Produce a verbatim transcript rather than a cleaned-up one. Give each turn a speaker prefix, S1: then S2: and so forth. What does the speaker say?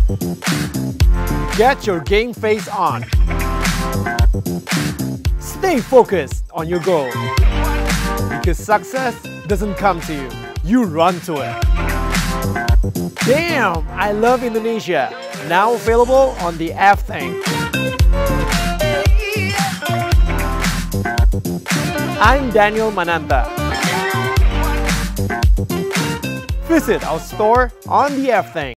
S1: Get your game face on. Stay focused on your goal. Because success doesn't come to you, you run to it. Damn, I love Indonesia. Now available on the app thing. I'm Daniel Mananta. Visit our store on the app thing.